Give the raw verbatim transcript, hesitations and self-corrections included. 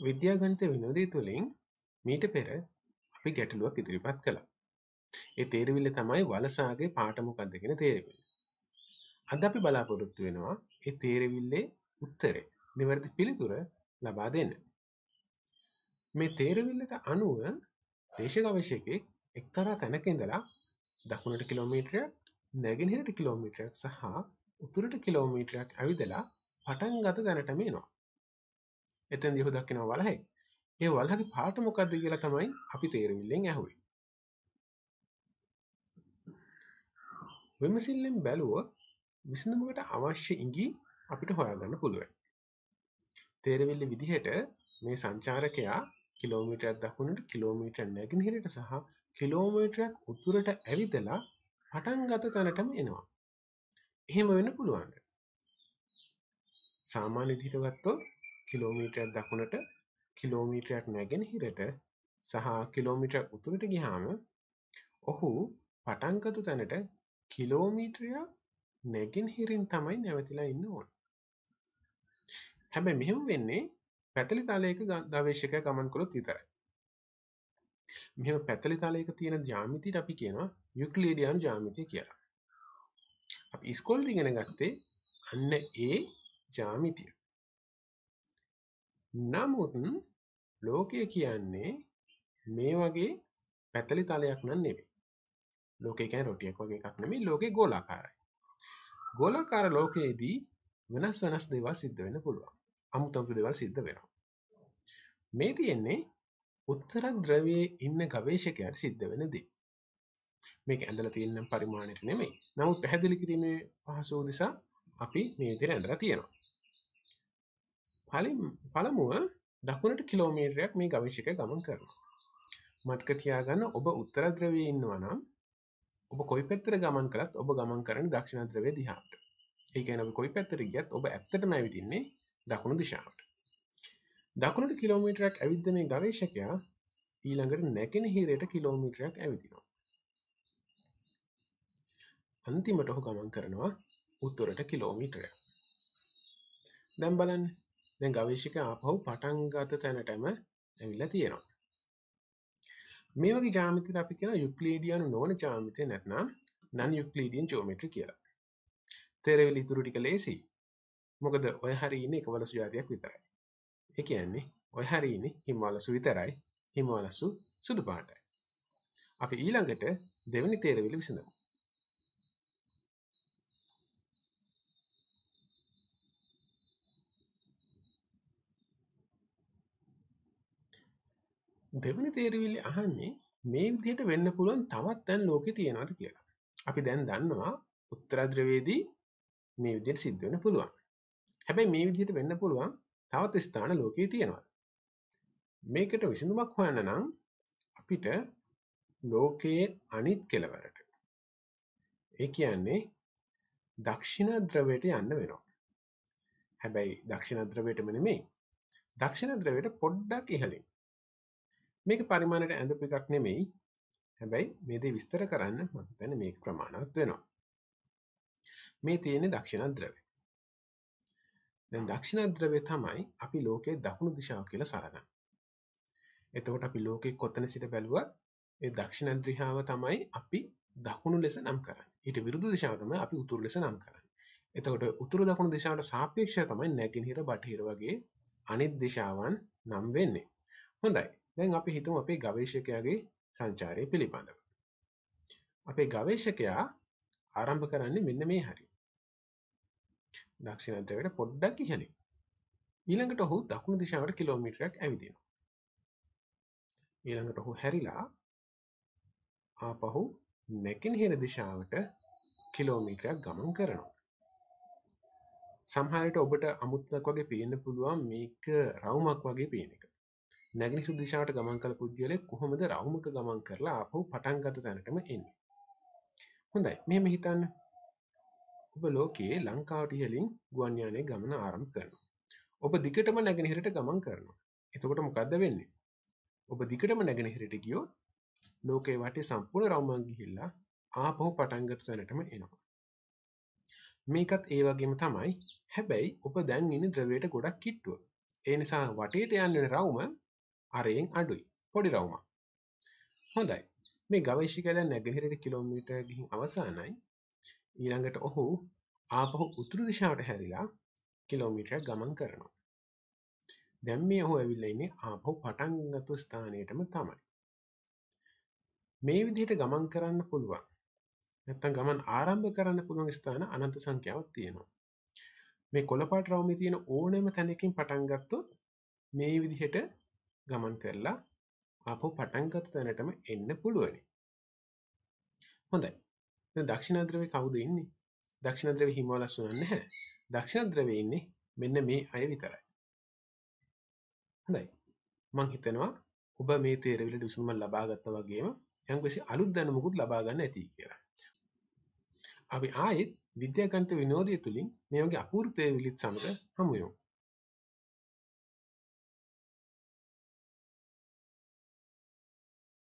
විද්‍යාගණිත විනෝදය තුළින් මීට පෙර අපි ගැටලුවක් ඉදිරිපත් කළා. ඒ තේරවිල්ල තමයි වලසාගේ පාට මොකක්ද කියන තේරවිල්ල. අද අපි බලාපොරොත්තු වෙනවා ඒ තේරවිල්ලේ උත්තරේ නිවැරදි පිළිතුර ලබා දෙන්න. මේ තේරවිල්ලට අනුව දේශ ගවේෂකයෙක් එක්තරා තැනක ඉඳලා දකුණට කිලෝමීටරයක් නැගෙනහිරට කිලෝමීටරයක් සහ උතුරට කිලෝමීටරයක් ඇවිදලා පටන් ගත තැනටම එනවා. එතෙන්දී ඔහු දකිනවා වලහයි. ඒ වලහගේ පාට මොකක්ද කියලා තමයි අපි තේරවිල්ලෙන් ඇහුවේ. විමසිල්ලෙන් බැලුවොත් විසඳුමකට අවශ්‍ය ඉඟි අපිට හොයාගන්න පුළුවන්. තේරවිල්ල විදිහට මේ සංචාරකයා කිලෝමීටරයක් දකුණට කිලෝමීටරයක් නැගෙනහිරට සහ කිලෝමීටරයක් උතුරට ඇවිදලා පටන් ගත තැනටම එනවා. එහෙම වෙන්න පුළුවන්ද? සාමාන්‍ය විදිහට ගත්තොත් කිලෝමීටරයක් දකුණට කිලෝමීටරයක් නැගෙනහිරට සහ කිලෝමීටරයක් උතුරට ගියාම ඔහු පටන් ගත තැනට කිලෝමීටරයක් නැගෙනහිරින් තමයි නැවතිලා ඉන්න ඕන. හැබැයි මෙහෙම වෙන්නේ පැතලි තලයක ගවේෂකයා ගමන් කළොත් විතරයි. මෙහෙම පැතලි තලයක තියෙන ජ්‍යාමිතියට අපි කියනවා යුක්ලිඩියන් ජ්‍යාමිතිය කියලා. අපි ඉස්කෝලේ ඉගෙන ගත්තේ අන්න ඒ ජ්‍යාමිතිය. නමුත් ලෝකය කියන්නේ මේ වගේ පැතලි තලයක් නන් නෙවෙයි. ලෝකය කියන්නේ රොටියක් වගේ එකක් නෙමෙයි. ලෝකේ ගෝලාකාරයි. ගෝලාකාර ලෝකයේදී වෙනස් වෙනස් දේවල් සිද්ධ වෙන්න පුළුවන්. අමුතු අමුතු දේවල් සිද්ධ වෙනවා. මේ තියෙන්නේ උත්තර ද්‍රවයේ ඉන්න ගවේෂකයාට සිද්ධ වෙන දේ. මේක ඇඳලා තියෙන පරිමාණයට නෙමෙයි. නමුත් පැහැදිලි කිරීමේ පහසු නිසා අපි මේ විදිහට ඇඳලා තියෙනවා. පළමුව දකුණට කිලෝමීටරයක් මේ ගවේෂකයා ගමන් කරනවා. මතක තියාගන්න ඔබ උත්තර ද්‍රවයේ ඉන්නවා නම් ඔබ කොයි පැත්තට ගමන් කළත් ඔබ ගමන් කරන්නේ දක්ෂිණ ද්‍රවයේ දිහාට. ඒ කියන්නේ ඔබ කොයි පැත්තට ගියත් ඔබ ඇත්තටම ඇවිදින්නේ දකුණු දිශාවට. දකුණට කිලෝමීටරයක් ඇවිද්ද මේ ගවේෂකයා ඊළඟට නැගෙනහිරට කිලෝමීටරයක් ඇවිදිනවා. අන්තිමට ඔහු ගමන් කරනවා උතුරට කිලෝමීටරයක්. දැන් බලන්න. දැන් ගවේෂකයා ආපහු පටන් ගත තැනටම ඇවිල්ලා තියෙනවා. මේ වගේ ජ්‍යාමිතියට අපි කියන යුක්ලිඩියන් නොවන ජ්‍යාමිතිය නැත්නම් non Euclidean geometry කියලා. තේරවිලි ඉතුරු ටික ලේසි. මොකද ඔය හරිය ඉන්නේ එකවලසු જાතියක් විතරයි. ඒ කියන්නේ ඔය හරිය ඉන්නේ හිමවලසු විතරයි. හිමවලසු සුදු පාටයි. අපි ඊළඟට දෙවෙනි තේරවිලි විසඳමු. දෙවෙනි තේරවිලි අහන්නේ මේ විදිහට වෙන්න පුළුවන් තවත් තැන් ලෝකේ තියෙනවද කියලා. අපි දැන් දන්නවා උත්තර ධ්‍රවයේදී මේ විදිහට සිද්ධ වෙන්න පුළුවන්. හැබැයි මේ විදිහට වෙන්න පුළුවන් තවත් ස්ථාන ලෝකේ තියෙනවා. මේකට විසඳුමක් හොයන්න නම් අපිට ලෝකයේ අනිත් කෙළවරට ඒ කියන්නේ දක්ෂිණ ධ්‍රවයට යන්න වෙනවා. හැබැයි දක්ෂිණ ධ්‍රවයටම නෙමෙයි. දක්ෂිණ ධ්‍රවයට පොඩ්ඩක් ඉහළින්. මේක පරිමාණයට ඇඳපු එකක් නෙමෙයි. හැබැයි මේ දේ විස්තර කරන්න මම හිතන්නේ මේක ප්‍රමාණවත් වෙනවා. මේ තියෙන්නේ දක්ෂිණ ධ්‍රවය. දැන් දක්ෂිණ ධ්‍රවය තමයි අපි ලෝකයේ දකුණු දිශාව කියලා සලකන්නේ. එතකොට අපි ලෝකේ කොතන සිට බැලුවත් ඒ දක්ෂිණ දිශාව තමයි අපි දකුණු ලෙස නම් කරන්නේ. ඊට විරුද්ධ දිශාව තමයි අපි උතුරු ලෙස නම් කරන්නේ. එතකොට උතුරු දකුණු දිශාවට සාපේක්ෂව තමයි නැගෙනහිර බටහිර වගේ අනිත් දිශාවන් නම් වෙන්නේ. හොඳයි. දැන් අපි හිතමු අපේ ගවේෂකයාගේ සංචාරය පිළිබඳව. අපේ ගවේෂකයා ආරම්භ කරන්නේ මෙන්න මේ හරිය. දක්ෂිණ ධ්‍රවයට පොඩ්ඩක් ඉහළින්. ඊළඟට ඔහු දකුණු දිශාවට කිලෝමීටරයක් ඇවිදිනවා. ඊළඟට ඔහු හැරිලා ආපහු නැගෙනහිර දිශාවට කිලෝමීටරයක් ගමන් කරනවා. සමහර විට ඔබට අමුත්තක් වගේ පේන්න පුළුවන් මේක රවුමක් වගේ පේන එක. නැගෙනහිර දිශාවට ගමන් කළ පුද්ගලයෙක් කොහොමද රවුමක ගමන් කරලා ආපහු පටන් ගත තැනටම එන්නේ? හොඳයි. මෙහෙම හිතන්න. ඔබ ලෝකයේ ලංකාවට ඉහළින් ගුවන් යානයේ ගමන ආරම්භ කරනවා. ඔබ දිගටම නැගෙනහිරට ගමන් කරනවා. එතකොට මොකද්ද වෙන්නේ? ඔබ දිගටම නැගෙනහිරට ගියොත් ලෝකයේ වටේ සම්පූර්ණ රවුමක් ගිහිල්ලා ආපහු පටන් ගත තැනටම එනවා. මේකත් ඒ වගේම තමයි. හැබැයි ඔබ දැන් ඉන්නේ ද්‍රවයට ගොඩක් කිට්ටුව. ඒ නිසා වටේට යන්න වෙන රවුම අරයෙන් අඩුයි. පොඩි රවුමක්. හොඳයි. මේ ගවේෂකයා දැන් නැගෙනහිරට කිලෝමීටර් ගිහින් අවසానයි. ඊළඟට ඔහු ආපහු උතුරු දිශාවට හැරිලා කිලෝමීටරයක් ගමන් කරනවා. දැන් මේ ඔහු ඇවිල්ලා ඉන්නේ ආපහු පටන් ගත්ත ස්ථානයටම තමයි. මේ විදිහට ගමන් කරන්න පුළුවන්. නැත්තම් ගමන් ආරම්භ කරන්න පුළුවන් ස්ථාන අනන්ත සංඛ්‍යාවක් තියෙනවා. මේ කොළපාට රවුමේ තියෙන ඕනෑම තැනකින් පටන් ගත්තොත් මේ විදිහට ගමන් කරලා ආපහු පටන් ගත්ත තැනටම එන්න පුළුවනි. හොඳයි. දැන් දක්ෂිණ ධ්‍රවයේ කවුද ඉන්නේ? දක්ෂිණ ධ්‍රවයේ හිමවලස් උනන්නේ නැහැ. දක්ෂිණ ධ්‍රවයේ ඉන්නේ මෙන්න මේ අය විතරයි. හොඳයි. මම හිතනවා ඔබ මේ තේරවිල්ලට විසඳුම ලබා ගත්තා වගේම යම්කිසි අලුත් දැනුමකුත් ලබා ගන්න ඇති කියලා. අපි ආයෙත් විද්‍යාගණිත විනෝදය තුලින් මේ වගේ අපූර්ව තේරවිලිත් සමග හමු වෙමු.